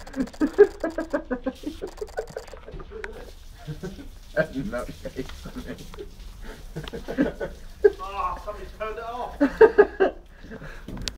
No shade for me. Oh, somebody's turned it off.